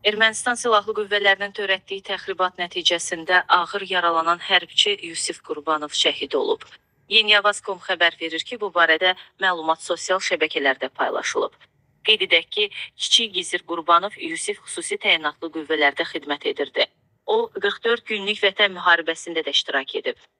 Ermənistan Silahlı Qüvvələrinin törətdiyi təxribat nəticəsində ağır yaralanan hərbçi Yusif Qurbanov şəhid olub. Yeniyavaz.com xəbər verir ki, bu barədə məlumat sosial şəbəkələrdə paylaşılıb. Qeyd edək ki, Kiçik Gizir Qurbanov Yusif xüsusi təyinatlı qüvvələrdə xidmət edirdi. O, 44 günlük Vətən müharibəsində də iştirak edib.